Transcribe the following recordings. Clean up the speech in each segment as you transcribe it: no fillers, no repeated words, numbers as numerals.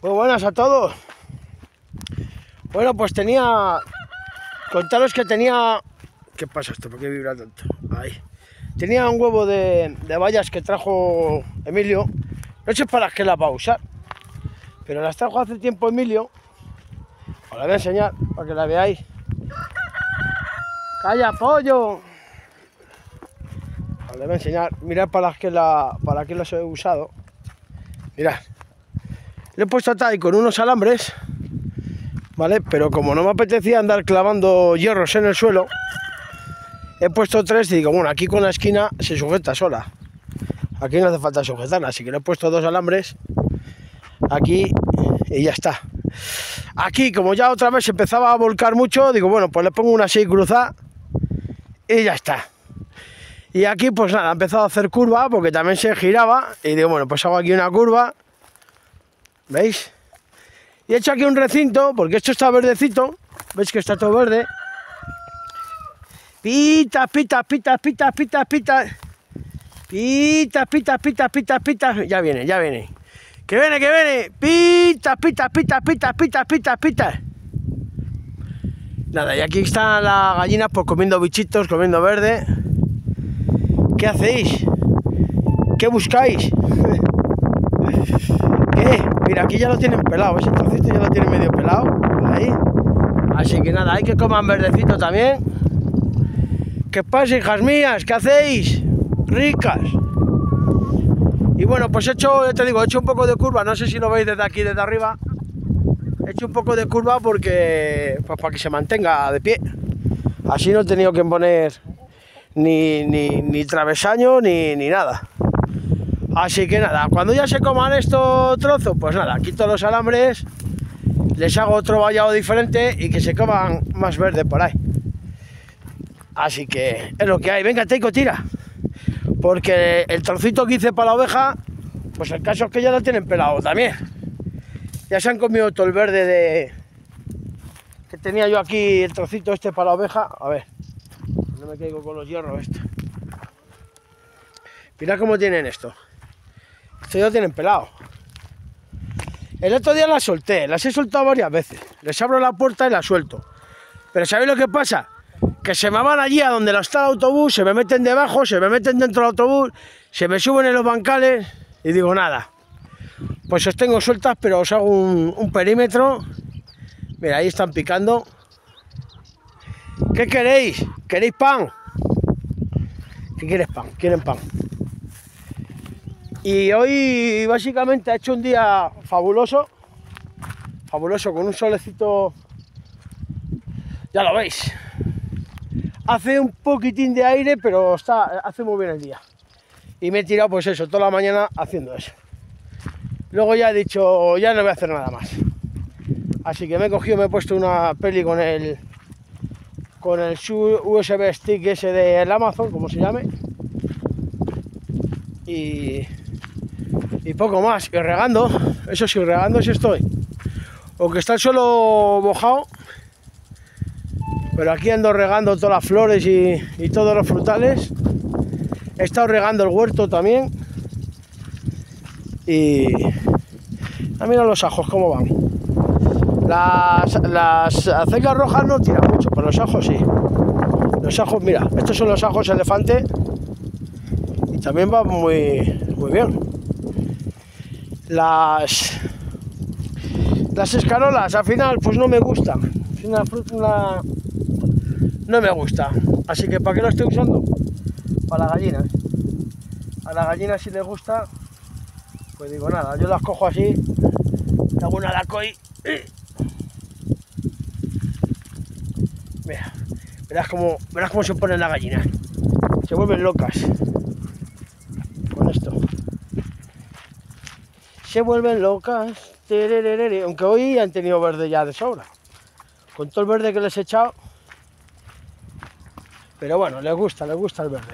Muy buenas a todos. Bueno, pues contaros que tenía... ¿Qué pasa esto? ¿Por qué vibra tanto? Ahí. Tenía un huevo de bayas que trajo Emilio. No sé para qué las va a usar, pero las trajo hace tiempo Emilio. Os las voy a enseñar para que las veáis. ¡Calla, pollo! Os las voy a enseñar. Mirad para qué las he usado. Mirad. Le he puesto ahí con unos alambres, ¿vale? Pero como no me apetecía andar clavando hierros en el suelo, he puesto 3 y digo, bueno, aquí con la esquina se sujeta sola. Aquí no hace falta sujetarla, así que le he puesto 2 alambres aquí y ya está. Aquí, como ya otra vez empezaba a volcar mucho, digo, bueno, pues le pongo una así cruzada y ya está. Y aquí, pues nada, ha empezado a hacer curva porque también se giraba y digo, bueno, pues hago aquí una curva. ¿Veis? Y he hecho aquí un recinto, porque esto está verdecito. ¿Veis que está todo verde? Pita, pita, pita, pita, pita, pita. Pita, pita, pita, pita, pita. Ya viene, ya viene. Que viene, que viene. Pita, pita, pita, pita, pita, pita, pita. Nada, y aquí están las gallinas pues comiendo bichitos, comiendo verde. ¿Qué hacéis? ¿Qué buscáis? ¿Qué? Mira, aquí ya lo tienen pelado, ese trocito ya lo tienen medio pelado, ahí. Así que nada, hay que coman verdecito también. ¿Qué pasa, hijas mías? ¿Qué hacéis? Ricas. Y bueno, pues he hecho, ya te digo, he hecho un poco de curva, no sé si lo veis desde aquí, desde arriba. He hecho un poco de curva porque, pues para que se mantenga de pie. Así no he tenido que poner ni travesaño ni nada. Así que nada, cuando ya se coman estos trozos, pues nada, quito los alambres, les hago otro vallado diferente y que se coman más verde por ahí. Así que es lo que hay. Venga, Teiko, tira. Porque el trocito que hice para la oveja, pues el caso es que ya lo tienen pelado también. Ya se han comido todo el verde que tenía yo aquí, el trocito este para la oveja. A ver, no me caigo con los hierros esto. Mirad cómo tienen esto. Esto ya lo tienen pelado. El otro día las solté, las he soltado varias veces. Les abro la puerta y las suelto. Pero ¿sabéis lo que pasa? Que se me van allí a donde está el autobús, se me meten debajo, se me meten dentro del autobús, se me suben en los bancales y digo nada. Pues os tengo sueltas, pero os hago un perímetro. Mira, ahí están picando. ¿Qué queréis? ¿Queréis pan? ¿Qué quieres pan? ¿Quieren pan? Y hoy básicamente ha hecho un día fabuloso, con un solecito, ya lo veis. Hace un poquitín de aire, pero hace muy bien el día. Y me he tirado pues eso, toda la mañana haciendo eso. Luego ya he dicho, ya no voy a hacer nada más. Así que me he cogido, me he puesto una peli con el USB stick ese del Amazon, como se llame. Y poco más, y regando, eso sí, regando sí estoy. Aunque está el suelo mojado, pero aquí ando regando todas las flores y todos los frutales. He estado regando el huerto también. Y mira los ajos cómo van. Las acelgas rojas no tiran mucho, pero los ajos sí. Los ajos, mira, estos son los ajos elefante y también van muy bien. Las escarolas al final pues no me gustan, es una fruta, no me gusta, así que ¿para qué lo estoy usando? Para las gallinas. A las gallinas si les gusta, pues digo nada, yo las cojo así, hago una lacoy, mira, verás cómo se ponen las gallinas, se vuelven locas con esto. Se vuelven locas, aunque hoy han tenido verde ya de sobra, con todo el verde que les he echado, pero bueno, les gusta el verde.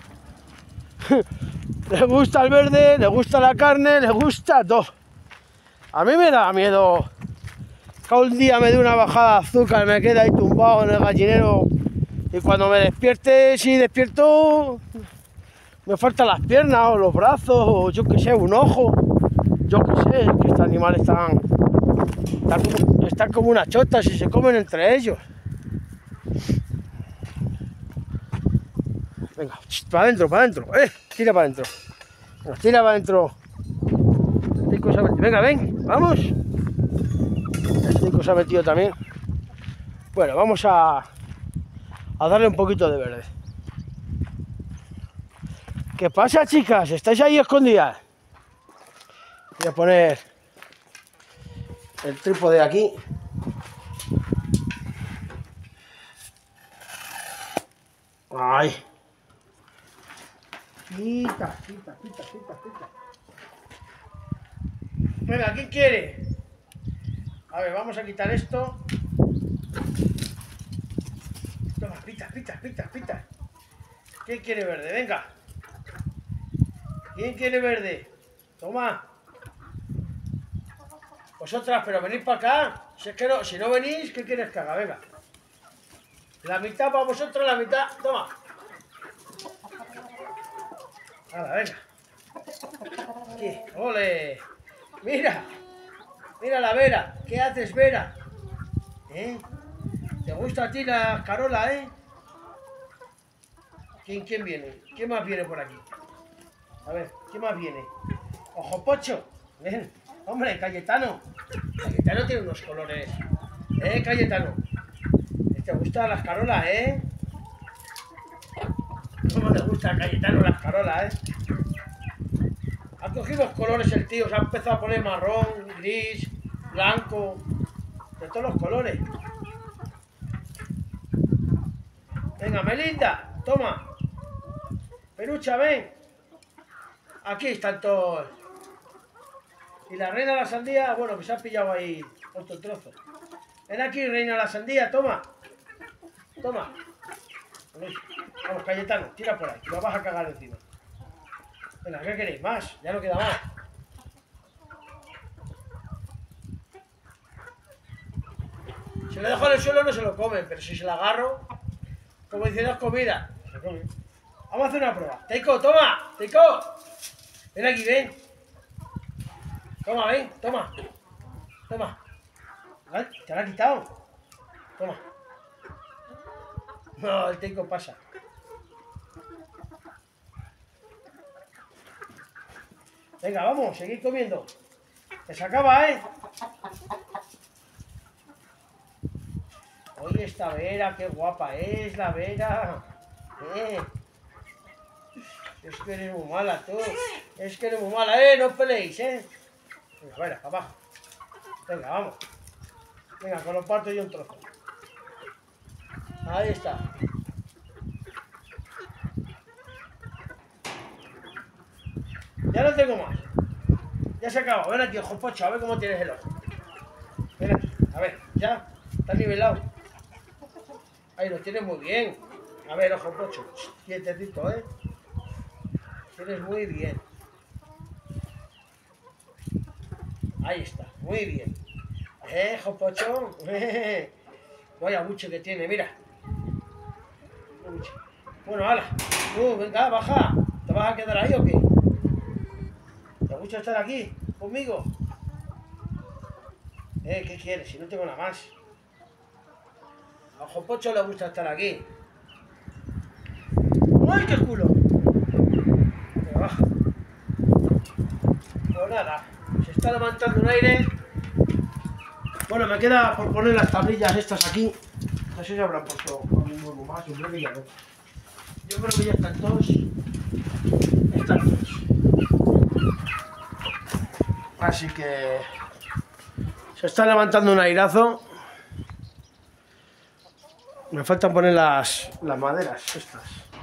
Les gusta el verde, les gusta la carne, les gusta todo. A mí me da miedo que un día me dé una bajada de azúcar, me quede ahí tumbado en el gallinero y cuando me despierte, si despierto, me faltan las piernas o los brazos o yo que sé, un ojo. Yo qué sé, que estos animales están Están como unas chotas y se comen entre ellos. Venga, para adentro, para adentro. Tira para adentro. Tira para adentro. Venga, ven, vamos. Este se ha metido también. Bueno, vamos a darle un poquito de verde. ¿Qué pasa, chicas? ¿Estáis ahí escondidas? Voy a poner el trípode aquí. ¡Ay! Quita. Venga, ¿quién quiere? A ver, vamos a quitar esto. Toma, pita. ¿Quién quiere verde? Venga. ¿Quién quiere verde? Toma. Vosotras, pero venid para acá. Si es que no, si no venís, ¿qué quieres que haga? Venga. La mitad para vosotros, la mitad. Toma. Hala, venga. Aquí, ole. Mira la Vera. ¿Qué haces, Vera? ¿Te gusta a ti la Carola, ¿Quién viene? ¿Quién más viene por aquí? A ver, ¿quién más viene? ¡Ojo Pocho! Ven, hombre, Cayetano. Cayetano tiene unos colores. Cayetano. ¿Te gustan las Carolas, ¿Cómo te gusta a Cayetano las Carolas, Ha cogido los colores el tío, se ha empezado a poner marrón, gris, blanco, de todos los colores. Venga, Melinda, toma. Perucha, ven. Aquí están todos. Y la reina de la sandía, bueno, que se ha pillado ahí otro trozo. Ven aquí, reina de la sandía, toma. Toma. Vamos, Cayetano, tira por ahí, que lo vas a cagar encima. Venga, ¿qué queréis? Más, ya no queda más. Si lo dejo en el suelo no se lo comen, pero si se lo agarro, como diciendo es comida, se come. Vamos a hacer una prueba. Teiko, toma, Teiko. Ven aquí, ven. Toma, ven, toma. ¿Vale? ¿Te lo ha quitado? Toma. No, el Teiko pasa. Venga, vamos, seguid comiendo. Que se acaba, Oye, esta Vera, qué guapa es la Vera. Es que eres muy mala, tú. Es que eres muy mala, no peleéis, Venga, Vera, para abajo. Venga, vamos. Venga, que lo parto yo un trozo. Ahí está. Ya no tengo más. Ya se acabó. Ven aquí, ojo Pocho, a ver cómo tienes el ojo. Ven aquí, a ver, ya. Está nivelado. Ahí lo tienes muy bien. A ver, ojo Pocho. Quietecito, Tienes muy bien. Ahí está, muy bien. Ojo Pocho. Vaya buche que tiene, mira. Bueno, hala. Venga, baja. ¿Te vas a quedar ahí o qué? ¿Te gusta estar aquí conmigo? ¿Qué quieres? Si no tengo nada más. A Ojo Pocho le gusta estar aquí. ¡Ay, qué culo! Pero baja. Pues nada, se está levantando un aire. Bueno, me queda por poner las tablillas estas aquí. No sé si habrán puesto algún más, yo creo que ya no. Yo creo que ya están todos. Están todos. Así que se está levantando un airazo. Me faltan poner las maderas estas.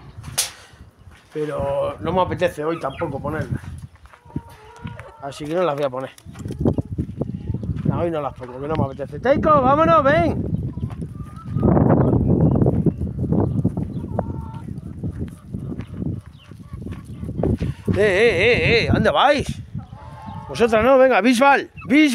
Pero no me apetece hoy tampoco ponerlas. Así que no las voy a poner. No, hoy no las pongo, que no me apetece. Teiko, vámonos, ven. ¿Dónde vais? Vosotras no, venga, Bisbal.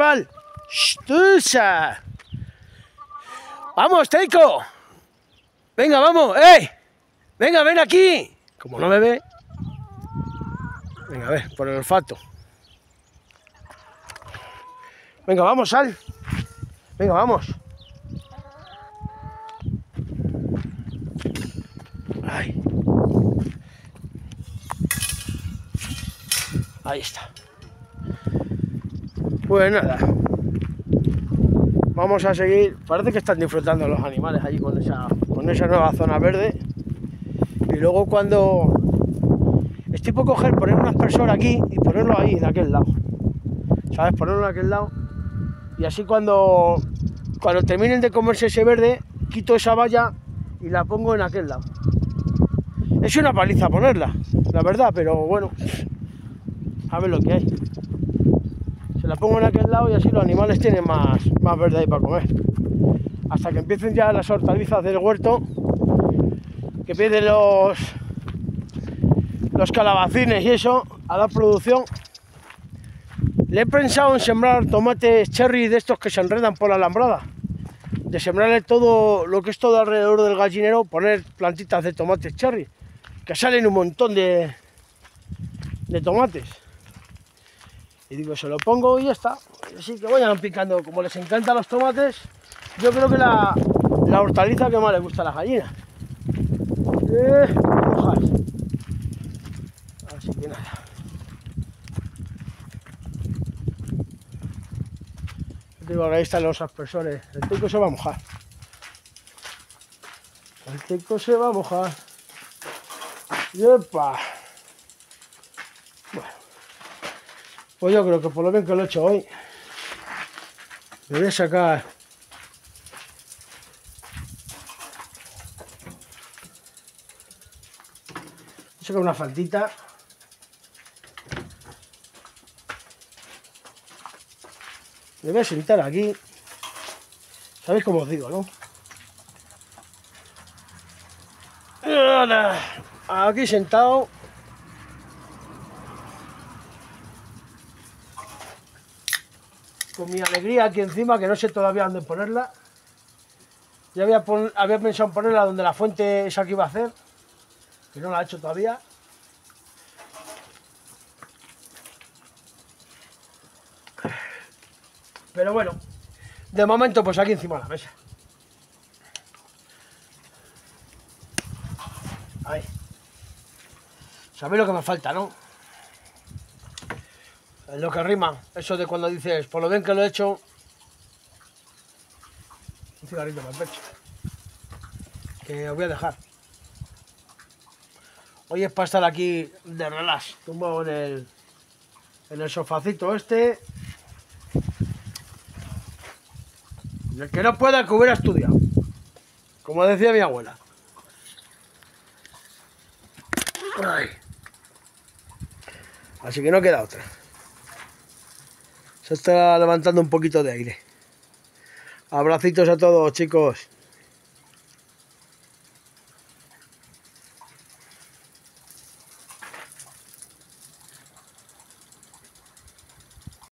¡Shtusa! ¡Vamos, Teiko! Venga, vamos, venga, ven aquí. Como no me ve. Venga, a ver, por el olfato. Venga, vamos, sal. Venga, vamos. Ay. Ahí está. Pues nada. Vamos a seguir. Parece que están disfrutando los animales allí con esa nueva zona verde. Y luego cuando... Estoy por coger, poner un aspersor aquí y ponerlo ahí, de aquel lado. ¿Sabes? Ponerlo de aquel lado. Y así cuando terminen de comerse ese verde, quito esa valla y la pongo en aquel lado. Es una paliza ponerla, la verdad, pero bueno, a ver lo que hay. Se la pongo en aquel lado y así los animales tienen más verde ahí para comer. Hasta que empiecen ya las hortalizas del huerto, que empiecen los calabacines y eso, a dar producción. Le he pensado en sembrar tomates cherry de estos que se enredan por la alambrada. De sembrarle todo lo que es todo alrededor del gallinero, poner plantitas de tomates cherry, que salen un montón de tomates. Y digo, se lo pongo y ya está. Así que vayan picando, como les encantan los tomates, yo creo que la hortaliza que más les gusta a las gallinas. Hojas. Así que nada. Digo, ahí están los aspersores. El teco se va a mojar. El teco se va a mojar. ¡Yepa! Bueno, pues yo creo que por lo bien que lo he hecho hoy, me voy a sacar una faldita. Me voy a sentar aquí. ¿Sabéis cómo os digo, no? Aquí sentado. Con mi alegría aquí encima, que no sé todavía dónde ponerla. Ya había pensado en ponerla donde la fuente esa que iba a hacer, que no la he hecho todavía. Pero bueno, de momento pues aquí encima de la mesa. Ahí. ¿Sabéis lo que me falta, no? Es lo que rima, eso de cuando dices, por lo bien que lo he hecho. Un cigarrito más pecho. Que os voy a dejar. Hoy es para estar aquí de relax, tumbado en el sofacito este. El que no pueda, que hubiera estudiado, como decía mi abuela. Ay. Así que no queda otra. Se está levantando un poquito de aire. Abracitos a todos, chicos.